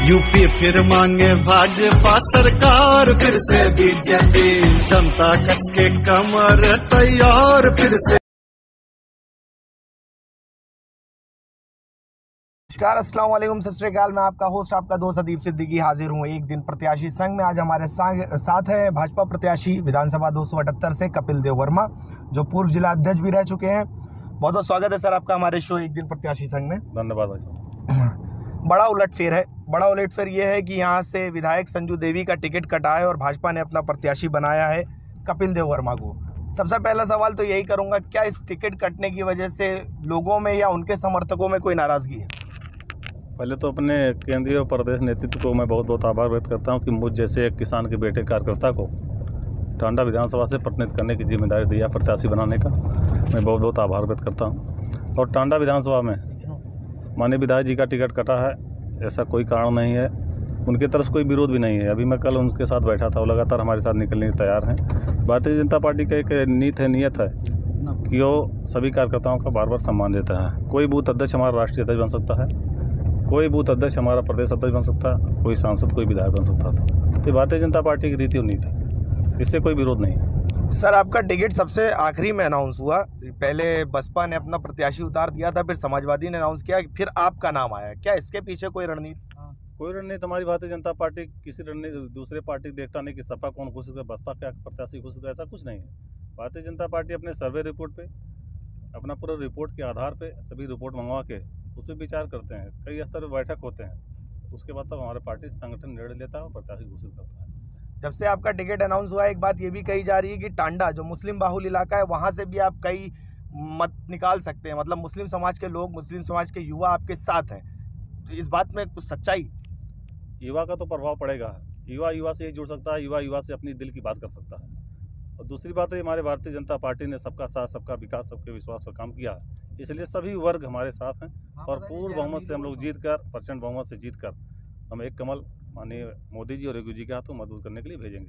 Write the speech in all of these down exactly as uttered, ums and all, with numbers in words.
UP फिर मांगे भाजपा सरकार, फिर से बीजेपी जनता कस के कमर तैयार फिर से। नमस्कार, अस्सलाम वालेकुम, सत श्री अकाल। मैं आपका होस्ट, आपका दोस्त अदीब सिद्दीकी हाजिर हूँ एक दिन प्रत्याशी संघ में। आज हमारे साथ है भाजपा प्रत्याशी विधानसभा दो सौ अठहत्तर से कपिल देव वर्मा, जो पूर्व जिला अध्यक्ष भी रह चुके हैं। बहुत बहुत स्वागत है सर आपका हमारे शो एक दिन प्रत्याशी संघ में। धन्यवाद भाई साहब। बड़ा उलटफेर है बड़ा उलटफेर ये है कि यहाँ से विधायक संजू देवी का टिकट कटा है और भाजपा ने अपना प्रत्याशी बनाया है कपिल देव वर्मा को। सबसे पहला सवाल तो यही करूँगा, क्या इस टिकट कटने की वजह से लोगों में या उनके समर्थकों में कोई नाराज़गी है? पहले तो अपने केंद्रीय और प्रदेश नेतृत्व को मैं बहुत बहुत आभार व्यक्त करता हूं कि मुझ जैसे एक किसान के बेटे कार्यकर्ता को टांडा विधानसभा से प्रतिनिधित्व करने की जिम्मेदारी दिया, प्रत्याशी बनाने का मैं बहुत बहुत आभार व्यक्त करता हूं। और टांडा विधानसभा में माननीय विधायक जी का टिकट कटा है, ऐसा कोई कारण नहीं है, उनकी तरफ कोई विरोध भी नहीं है। अभी मैं कल उनके साथ बैठा था, वो लगातार हमारे साथ निकलने की तैयार हैं। भारतीय जनता पार्टी का एक नीति है, नियत है कि वो सभी कार्यकर्ताओं का बार बार सम्मान देता है। कोई बूथ अध्यक्ष हमारा राष्ट्रीय अध्यक्ष बन सकता है, कोई बूथ अध्यक्ष हमारा प्रदेश अध्यक्ष बन सकता है, कोई सांसद कोई विधायक बन सकता था। तो भारतीय जनता पार्टी की रीति और नीति है, इससे कोई विरोध नहीं है। सर, आपका टिकट सबसे आखिरी में अनाउंस हुआ, पहले बसपा ने अपना प्रत्याशी उतार दिया था, फिर समाजवादी ने अनाउंस किया, फिर आपका नाम आया। क्या इसके पीछे कोई रणनीति? कोई रणनीति हमारी भारतीय जनता पार्टी किसी रणनीति दूसरे पार्टी देखता नहीं कि सपा कौन घोषित है, बसपा क्या प्रत्याशी घोषित है, ऐसा कुछ नहीं है। भारतीय जनता पार्टी अपने सर्वे रिपोर्ट पे, अपना पूरा रिपोर्ट के आधार पे सभी रिपोर्ट मंगवा के उस पर विचार करते हैं। कई स्तर पर बैठक होते हैं, उसके बाद तब हमारे पार्टी संगठन निर्णय लेता है और प्रत्याशी घोषित करता है। जब से आपका टिकट अनाउंस हुआ, एक बात ये भी कही जा रही है कि टांडा जो मुस्लिम बाहुल इलाका है, वहाँ से भी आप कई मत निकाल सकते हैं, मतलब मुस्लिम समाज के लोग, मुस्लिम समाज के युवा आपके साथ हैं। तो इस बात में कुछ सच्चाई? युवा का तो प्रभाव पड़ेगा, युवा युवा से ही जुड़ सकता है, युवा युवा से अपनी दिल की बात कर सकता है। और दूसरी बात है, हमारे भारतीय जनता पार्टी ने सबका साथ, सबका विकास, सबके विश्वास पर काम किया, इसलिए सभी वर्ग हमारे साथ हैं। और पूर्ण बहुमत से हम लोग जीत कर, परसेंट बहुमत से जीत कर हम एक कमल माननीय मोदी जी और योगी जी के हाथों मजबूत करने के लिए भेजेंगे।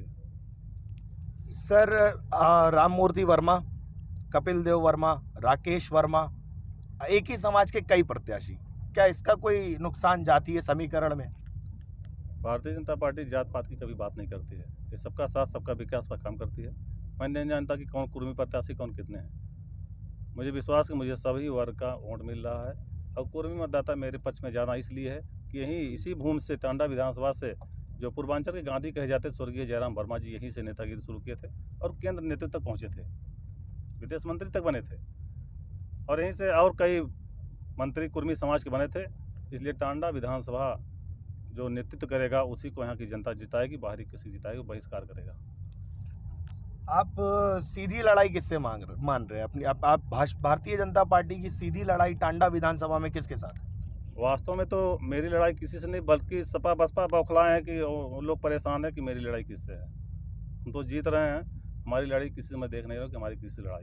सर, राम मूर्ति वर्मा, कपिल देव वर्मा, राकेश वर्मा, एक ही समाज के कई प्रत्याशी, क्या इसका कोई नुकसान जातीय समीकरण में? भारतीय जनता पार्टी जात पात की कभी बात नहीं करती है, ये सबका साथ, सबका विकास पर काम करती है। मैं नहीं जानता कि कौन कुर्मी प्रत्याशी कौन कितने हैं। मुझे विश्वास कि मुझे सभी वर्ग का वोट मिल रहा है और कुर्मी मतदाता मेरे पक्ष में ज़्यादा इसलिए है कि यहीं इसी भूमि से, टांडा विधानसभा से, जो पूर्वांचल के गांधी कहे जाते स्वर्गीय जयराम वर्मा जी यहीं से नेतागिरी शुरू किए थे और केंद्र नेतृत्व तक पहुंचे थे, विदेश मंत्री तक बने थे, और यहीं से और कई मंत्री कुर्मी समाज के बने थे। इसलिए टांडा विधानसभा जो नेतृत्व करेगा उसी को यहाँ की जनता जिताएगी, बाहरी किसी जिताएगी, बहिष्कार करेगा। आप सीधी लड़ाई किससे मांग रहे मान रहे हैं अपनी? आप, आप भारतीय जनता पार्टी की सीधी लड़ाई टांडा विधानसभा में किसके साथ? वास्तव में तो मेरी लड़ाई किसी से नहीं, बल्कि सपा बसपा बौखलाए हैं कि वो लोग परेशान है कि मेरी लड़ाई किससे है। हम तो जीत रहे हैं, हमारी लड़ाई किसी से मैं देख नहीं रहा कि हमारी किसी लड़ाई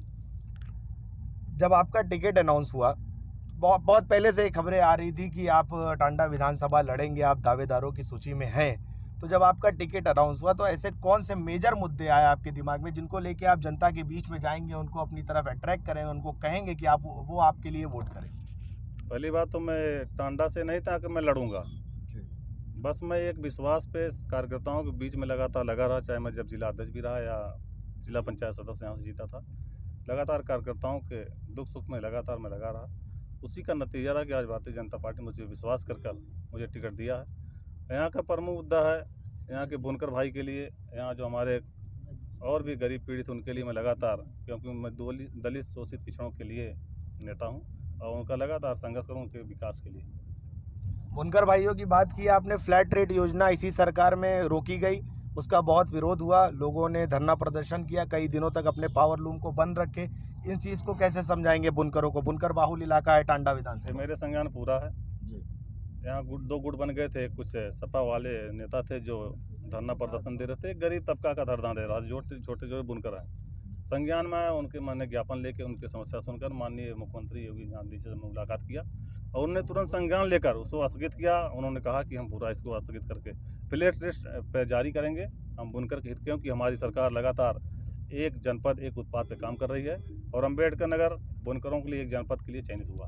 हो। जब आपका टिकट अनाउंस हुआ, बहुत बहुत पहले से खबरें आ रही थी कि आप टांडा विधानसभा लड़ेंगे, आप दावेदारों की सूची में हैं। तो जब आपका टिकट अनाउंस हुआ तो ऐसे कौन से मेजर मुद्दे आए आपके दिमाग में जिनको लेके आप जनता के बीच में जाएंगे, उनको अपनी तरफ अट्रैक्ट करेंगे, उनको कहेंगे कि आप वो आपके लिए वोट करें? पहली बात तो मैं टांडा से नहीं था कि मैं लड़ूंगा, बस मैं एक विश्वास पे कार्यकर्ताओं के बीच में लगातार लगा रहा, चाहे मैं जब जिला अध्यक्ष भी रहा या जिला पंचायत सदस्य यहाँ से जीता था, लगातार कार्यकर्ताओं के दुख सुख में लगातार मैं लगा रहा। उसी का नतीजा रहा कि आज भारतीय जनता पार्टी मुझे विश्वास कर कर मुझे टिकट दिया है। यहाँ का प्रमुख मुद्दा है यहाँ के बुनकर भाई के लिए, यहाँ जो हमारे और भी गरीब पीड़ित उनके लिए मैं लगातार, क्योंकि मैं दलित शोषित पिछड़ों के लिए नेता हूँ और उनका लगातार संघर्ष करूँ उनके विकास के लिए। बुनकर भाइयों की बात की आपने, फ्लैट रेट योजना इसी सरकार में रोकी गई, उसका बहुत विरोध हुआ, लोगों ने धरना प्रदर्शन किया, कई दिनों तक अपने पावर लूम को बंद रखे। इन चीज़ को कैसे समझाएंगे बुनकरों को? बुनकर बाहुल इलाका है टांडा विधानसभा। मेरे संज्ञान पूरा है जी। यहाँ गुट दो गुट बन गए थे, कुछ सपा वाले नेता थे जो धरना प्रदर्शन दे रहे थे, गरीब तबका का धरना दे रहा था, छोटे छोटे जो बुनकर हैं। संज्ञान में उनके मैंने ज्ञापन लेके उनकी समस्या सुनकर माननीय मुख्यमंत्री योगी गांधी से मुलाकात किया और उन्होंने तुरंत संज्ञान लेकर उसको स्थगित किया। उन्होंने कहा कि हम पूरा इसको स्थगित करके फ्लैट लिस्ट पे जारी करेंगे हम बुनकर के हित, क्योंकि हमारी सरकार लगातार एक जनपद एक उत्पाद पे काम कर रही है और अम्बेडकर नगर बुनकरों के लिए एक जनपद के लिए चयनित हुआ।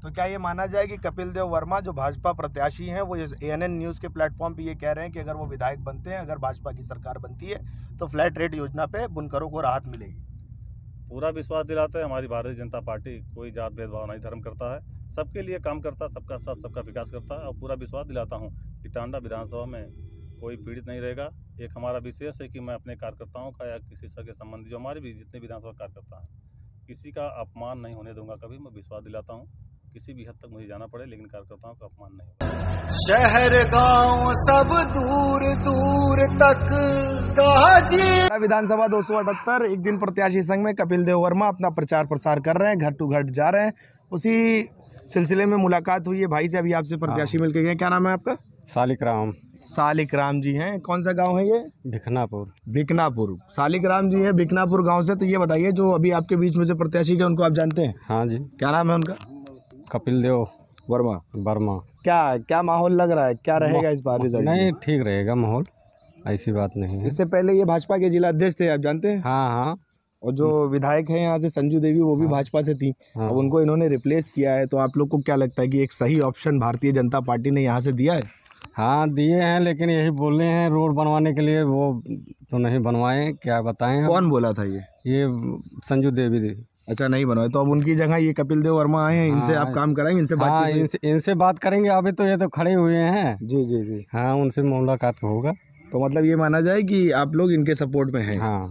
तो क्या ये माना जाए कि कपिल देव वर्मा जो भाजपा प्रत्याशी हैं वो ए एन एन न्यूज़ के प्लेटफॉर्म पे ये कह रहे हैं कि अगर वो विधायक बनते हैं, अगर भाजपा की सरकार बनती है तो फ्लैट रेट योजना पे बुनकरों को राहत मिलेगी? पूरा विश्वास दिलाते हैं। हमारी भारतीय जनता पार्टी कोई जात भेदभाव नहीं धर्म करता है, सबके लिए काम करता है, सबका साथ सबका विकास करता है। और पूरा विश्वास दिलाता हूँ कि टांडा विधानसभा में कोई पीड़ित नहीं रहेगा। एक हमारा विशेष है कि मैं अपने कार्यकर्ताओं का या किसी सगे संबंधी जो हमारे भी जितने विधानसभा कार्यकर्ता हैं, किसी का अपमान नहीं होने दूंगा कभी। मैं विश्वास दिलाता हूँ किसी भी हद तक मुझे जाना पड़े, लेकिन कार्यकर्ताओं का अपमान नहीं। शहर गांव सब दूर दूर तक गाजी। विधानसभा दो सौ अठहत्तर एक दिन प्रत्याशी संघ में कपिल देव वर्मा अपना प्रचार प्रसार कर रहे हैं, घर टू घर जा रहे हैं। उसी सिलसिले में मुलाकात हुई है भाई से, अभी आपसे प्रत्याशी मिलके गए। क्या नाम है आपका? सालिक राम। सालिक राम जी हैं। कौन सा गांव है ये? भिखनापुर। भिखनापुर। सालिक राम जी हैं भिखनापुर गांव से। तो ये बताइए, जो अभी आपके बीच में से प्रत्याशी है उनको आप जानते हैं? हाँ जी। क्या नाम है उनका? कपिल देव वर्मा। वर्मा। क्या क्या माहौल लग रहा है, क्या रहेगा इस बार रिजल्ट? नहीं, ठीक रहेगा माहौल, ऐसी बात नहीं है। इससे पहले ये भाजपा के जिला अध्यक्ष थे, आप जानते हैं? हाँ हाँ। और जो विधायक है यहाँ से संजू देवी, वो भी भाजपा से थी। हाँ। अब उनको इन्होंने रिप्लेस किया है, तो आप लोग को क्या लगता है कि एक सही ऑप्शन भारतीय जनता पार्टी ने यहाँ से दिया है? हाँ दिए हैं, लेकिन यही बोल रहे हैं रोड बनवाने के लिए, वो तो नहीं बनवाए। क्या बताएं? कौन बोला था ये? ये संजू देवी दी। अच्छा, नहीं बनवाए। तो अब उनकी जगह ये कपिल देव वर्मा आए हैं, इनसे हाँ, आप काम कराएंगे? इनसे हाँ, बातचीत? इनसे इनसे बात करेंगे। अभी तो ये तो खड़े हुए हैं। जी जी जी। हाँ, उनसे मुलाकात होगा। तो मतलब ये माना जाए कि आप लोग इनके सपोर्ट में हैं? हाँ।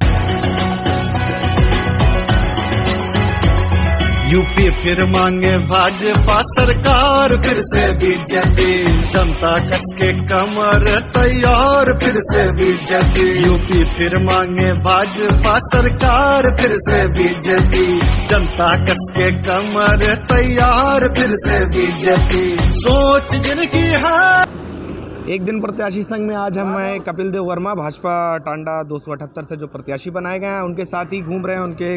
यूपी फिर मांगे भाजपा सरकार, फिर से बीजेपी जनता कस के कमर तैयार, फिर से बीजेपी। यूपी फिर मांगे भाजपा सरकार, फिर से बीजेपी जनता कस के कमर तैयार, फिर से बीजेपी। सोच जिनकी है। एक दिन प्रत्याशी संघ में आज हम हैं कपिल देव वर्मा, भाजपा टांडा दो सौ अठहत्तर से जो प्रत्याशी बनाए गए हैं, उनके साथ ही घूम रहे हैं। उनके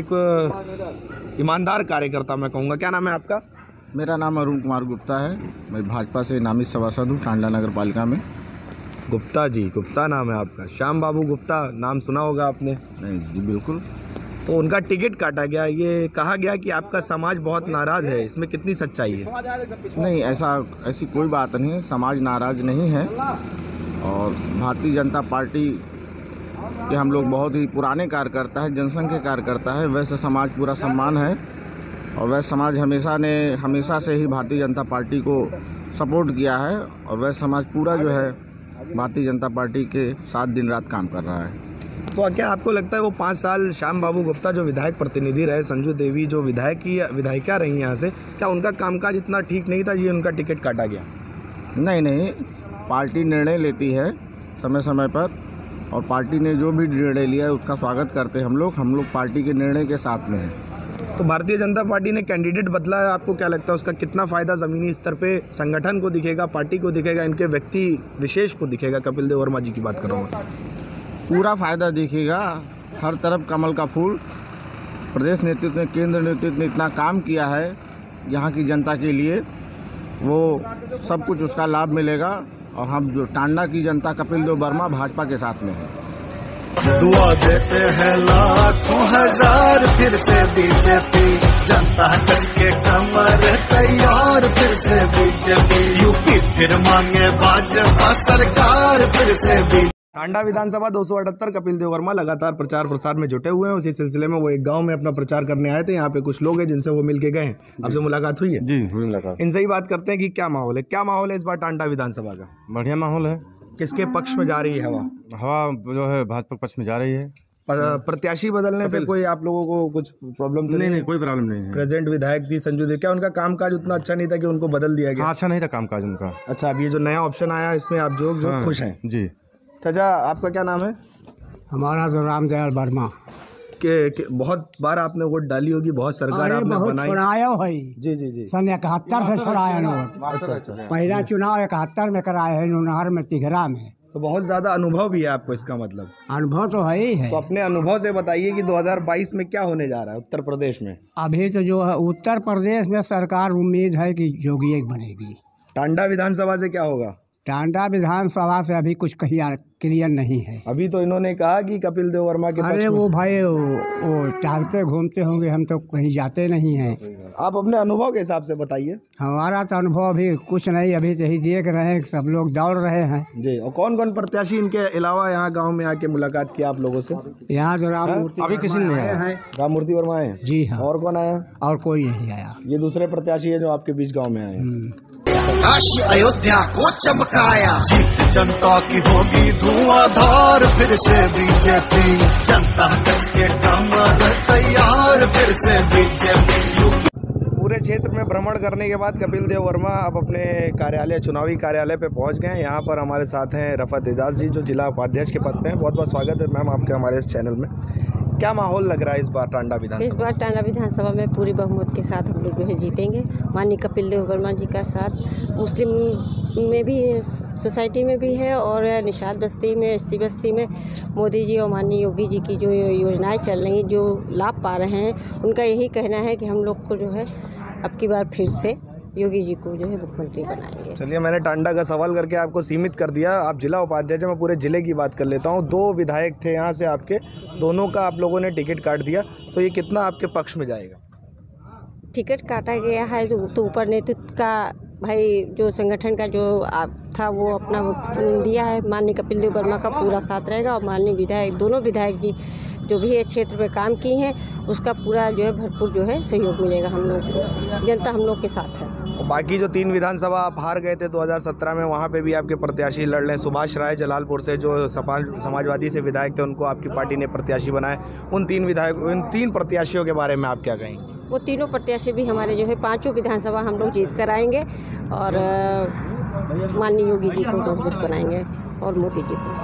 एक ईमानदार कार्यकर्ता मैं कहूँगा। क्या नाम है आपका? मेरा नाम अरुण कुमार गुप्ता है। मैं भाजपा से नामित सभासद हूँ टांडा नगर पालिका में। गुप्ता जी, गुप्ता नाम है आपका? श्याम बाबू गुप्ता नाम सुना होगा आपने? नहीं जी, बिल्कुल। तो उनका टिकट काटा गया, ये कहा गया कि आपका समाज बहुत नाराज़ है, इसमें कितनी सच्चाई है? नहीं, ऐसा ऐसी कोई बात नहीं है। समाज नाराज नहीं है और भारतीय जनता पार्टी के हम लोग बहुत ही पुराने कार्यकर्ता है, जनसंघ के कार्यकर्ता है। वैसे समाज पूरा सम्मान है और वैसे समाज हमेशा ने हमेशा से ही भारतीय जनता पार्टी को सपोर्ट किया है और वैसे समाज पूरा जो है भारतीय जनता पार्टी के साथ दिन रात काम कर रहा है। तो क्या आपको लगता है वो पाँच साल श्याम बाबू गुप्ता जो विधायक प्रतिनिधि रहे, संजू देवी जो विधायक की विधायिका रही यहाँ से, क्या उनका कामकाज इतना ठीक नहीं था, ये उनका टिकट काटा गया? नहीं नहीं, पार्टी निर्णय लेती है समय समय पर और पार्टी ने जो भी निर्णय लिया है उसका स्वागत करते हैं हम लोग। हम लोग पार्टी के निर्णय के साथ में हैं। तो भारतीय जनता पार्टी ने कैंडिडेट बदला है, आपको क्या लगता है उसका कितना फ़ायदा ज़मीनी स्तर पे संगठन को दिखेगा, पार्टी को दिखेगा, इनके व्यक्ति विशेष को दिखेगा? कपिल देव वर्मा जी की बात कर रहा हूँ। पूरा फायदा दिखेगा, हर तरफ कमल का फूल। प्रदेश नेतृत्व ने, केंद्र नेतृत्व ने इतना काम किया है यहाँ की जनता के लिए, वो सब कुछ उसका लाभ मिलेगा। और हम जो टांडा की जनता कपिल देव वर्मा भाजपा के साथ में है। दुआ देते हैं लाखों हजार, फिर से बीजेपी जनता कस के कमर तैयार, फिर से बीजेपी। यूपी फिर मांगे भाजपा सरकार, फिर से बीजेपी। टांडा विधानसभा दो सौ अठहत्तर कपिल देव वर्मा लगातार प्रचार प्रसार में जुटे हुए हैं। उसी सिलसिले में वो एक गांव में अपना प्रचार करने आए थे। यहाँ पे कुछ लोग हैं जिनसे वो मिल के गए हैं। आपसे मुलाकात हुई है? जी, मुलाकात। इनसे ही बात करते हैं कि क्या माहौल है, क्या माहौल है इस बार टांडा विधानसभा का? बढ़िया माहौल है। किसके पक्ष में जा रही है हवा? हवा जो है भाजपा पक्ष में जा रही है। पर प्रत्याशी बदलने से कोई आप लोगों को कुछ प्रॉब्लम तो नहीं? नहीं, कोई प्रॉब्लम नहीं है। प्रेजेंट विधायक थी संजू देवी, क्या उनका कामकाज उतना अच्छा नहीं था कि उनको बदल दिया गया? हाँ, अच्छा नहीं था कामकाज उनका। अच्छा, अब ये जो नया ऑप्शन आया इसमें आप जो जो खुश हैं? जी। चाचा, आपका क्या नाम है? हमारा तो रामदयाल वर्मा। के, के बहुत बार आपने वोट डाली होगी, बहुत सरकार आपने बहुत बनाई। छुड़ाया है जी जी जी। सन इकहत्तर से छुड़ाया नोट। अच्छा अच्छा। पहला चुनाव इकहत्तर में कराया है नूनहर में, तिघरा में। तो बहुत ज्यादा अनुभव भी है आपको, इसका मतलब? अनुभव तो है ही है। तो अपने अनुभव से बताइए कि दो हज़ार बाईस में क्या होने जा रहा है उत्तर प्रदेश में? अभी तो जो है उत्तर प्रदेश में सरकार उम्मीद है कि योगी एक बनेगी। टांडा विधानसभा से क्या होगा? टांडा विधानसभा से अभी कुछ कहीं क्लियर नहीं है। अभी तो इन्होंने कहा कि कपिल देव वर्मा के पक्ष अरे में। वो भाई वो, वो टहलते घूमते होंगे, हम तो कहीं जाते नहीं हैं। आप अपने अनुभव के हिसाब से बताइए। हमारा तो अनुभव अभी कुछ नहीं, अभी तो ही देख रहे हैं, सब लोग दौड़ रहे हैं। जी, और कौन कौन प्रत्याशी इनके अलावा यहाँ गांव में आके मुलाकात किया आप लोगों से? यहाँ जो राम मूर्ति अभी किसी ने आया है? राम मूर्ति वर्मा आए? जी हाँ। और कौन आया? और कोई नहीं आया। ये दूसरे प्रत्याशी है जो आपके बीच गांव में आए हैं। काशी अयोध्या को चमकाया, जीत जनता की होगी धुआंधार, फिर से बीजेपी, जनता कसके कमर तैयार, फिर से बीजेपी। पूरे क्षेत्र में भ्रमण करने के बाद कपिल देव वर्मा अब अपने कार्यालय, चुनावी कार्यालय पे पहुंच गए हैं। यहाँ पर हमारे साथ हैं रफत एजाज जी, जो जिला उपाध्यक्ष के पद पे हैं। बहुत बहुत स्वागत है मैम आपके हमारे इस चैनल में। क्या माहौल लग रहा है इस बार टांडा विधानसभा? इस बार टांडा विधानसभा में पूरी बहुमत के साथ हम लोग जो है जीतेंगे। माननीय कपिल देव वर्मा जी का साथ मुस्लिम में भी, सोसाइटी में भी है, और निषाद बस्ती में, एससी बस्ती में मोदी जी और माननीय योगी जी की जो योजनाएं चल रही हैं, जो लाभ पा रहे हैं, उनका यही कहना है कि हम लोग को जो है अब की बार फिर से योगी जी को जो है मुख्यमंत्री बनाएंगे। चलिए, मैंने टांडा का सवाल करके आपको सीमित कर दिया। आप जिला उपाध्यक्ष, मैं पूरे जिले की बात कर लेता हूँ। दो विधायक थे यहाँ से आपके, दोनों का आप लोगों ने टिकट काट दिया, तो ये कितना आपके पक्ष में जाएगा? टिकट काटा गया है जो तो ऊपर नेतृत्व का भाई जो संगठन का जो था वो अपना दिया है। माननीय कपिल देव वर्मा का पूरा साथ रहेगा, और माननीय विधायक, दोनों विधायक जी जो भी इस क्षेत्र में काम किए हैं उसका पूरा जो है भरपूर जो है सहयोग मिलेगा हम लोग को। जनता हम लोग के साथ है। और बाकी जो तीन विधानसभा आप हार गए थे दो हज़ार सत्रह में, वहाँ पे भी आपके प्रत्याशी लड़ रहे हैं। सुभाष राय जलालपुर से जो समाजवादी से विधायक थे, उनको आपकी पार्टी ने प्रत्याशी बनाया। उन तीन विधायक, उन तीन प्रत्याशियों के बारे में आप क्या कहेंगे? वो तीनों प्रत्याशी भी हमारे जो है पांचों विधानसभा हम लोग जीत कर आएंगे, और माननीय योगी जी को मजबूत बनाएंगे और मोदी जी को।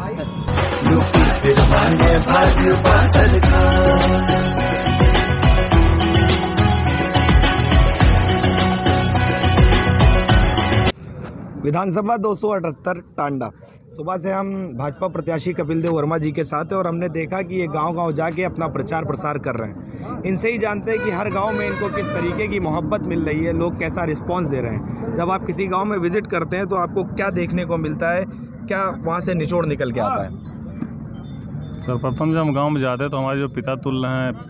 विधानसभा दो सौ अठहत्तर टांडा। सुबह से हम भाजपा प्रत्याशी कपिल देव वर्मा जी के साथ हैं, और हमने देखा कि ये गांव-गांव जाके अपना प्रचार प्रसार कर रहे हैं। इनसे ही जानते हैं कि हर गांव में इनको किस तरीके की मोहब्बत मिल रही है, लोग कैसा रिस्पांस दे रहे हैं। जब आप किसी गांव में विजिट करते हैं तो आपको क्या देखने को मिलता है, क्या वहाँ से निचोड़ निकल के आता है? सर्वप्रथम जब हम गाँव में जाते हैं तो हमारे जो पिता तुल्य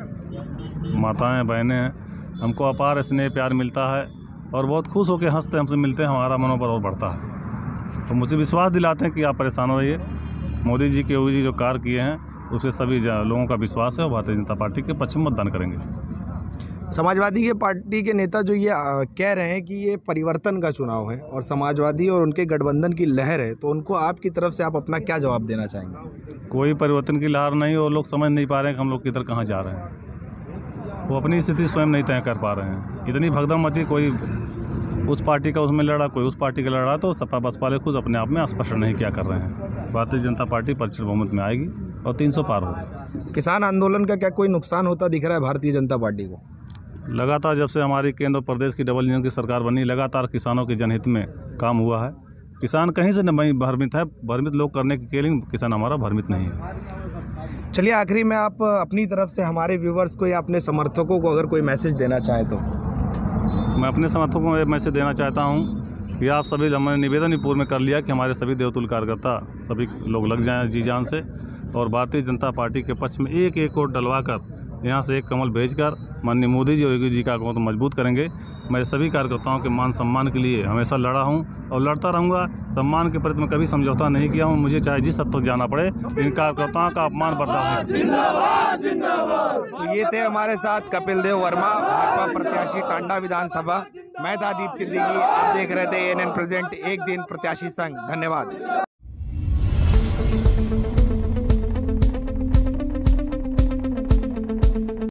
हैं, माताएँ, बहनें हैं, हमको अपार स्नेह प्यार मिलता है, और बहुत खुश होकर हंसते हमसे मिलते हैं, हमारा मनोबल और बढ़ता है। तो मुझे विश्वास दिलाते हैं कि आप परेशान हो रहिए। मोदी जी के योगी जी जो कार्य किए हैं उससे सभी लोगों का विश्वास है, और भारतीय जनता पार्टी के पक्ष में मतदान करेंगे। समाजवादी के पार्टी के नेता जो ये आ, कह रहे हैं कि ये परिवर्तन का चुनाव है और समाजवादी और उनके गठबंधन की लहर है, तो उनको आपकी तरफ से आप अपना क्या जवाब देना चाहेंगे? कोई परिवर्तन की लहर नहीं, और लोग समझ नहीं पा रहे हैं कि हम लोग किधर कहाँ जा रहे हैं। वो अपनी स्थिति स्वयं नहीं तय कर पा रहे हैं। इतनी भगदड़ मची, कोई उस पार्टी का उसमें लड़ा, कोई उस पार्टी का लड़ा, तो सपा बसपा वाले खुद अपने आप में स्पष्ट नहीं क्या कर रहे हैं। भारतीय जनता पार्टी प्रचंड बहुमत में आएगी और तीन सौ पार होगा। किसान आंदोलन का क्या कोई नुकसान होता दिख रहा है भारतीय जनता पार्टी को? लगातार जब से हमारी केंद्र और प्रदेश की डबल इंजन की सरकार बनी, लगातार किसानों के जनहित में काम हुआ है। किसान कहीं से नहीं भ्रमित है, भ्रमित लोग करने के लिए किसान हमारा भ्रमित नहीं है। चलिए, आखिरी में आप अपनी तरफ से हमारे व्यूवर्स को या अपने समर्थकों को अगर कोई मैसेज देना चाहें तो? मैं अपने समर्थकों को मैसेज देना चाहता हूं कि आप सभी, हमने निवेदन पूर्व में कर लिया कि हमारे सभी देवतुल्य कार्यकर्ता सभी लोग लग जाएं जी जान से, और भारतीय जनता पार्टी के पक्ष में एक एक वोट डलवा कर यहाँ से एक कमल भेजकर माननीय मोदी जी और योगी जी का को मजबूत करेंगे। मैं सभी कार्यकर्ताओं के मान सम्मान के लिए हमेशा लड़ा हूँ और लड़ता रहूँगा। सम्मान के प्रति मैं कभी समझौता नहीं किया हूँ, मुझे चाहे जिस हद तक जाना पड़े इन कार्यकर्ताओं का अपमान बर्दाश्त नहीं। तो ये थे हमारे साथ कपिल देव वर्मा, भाजपा प्रत्याशी टांडा विधानसभा। मैं था दीप सिद्दीकी, आप देख रहे थे ए एन एन प्रेजेंट, एक दिन प्रत्याशी संघ। धन्यवाद।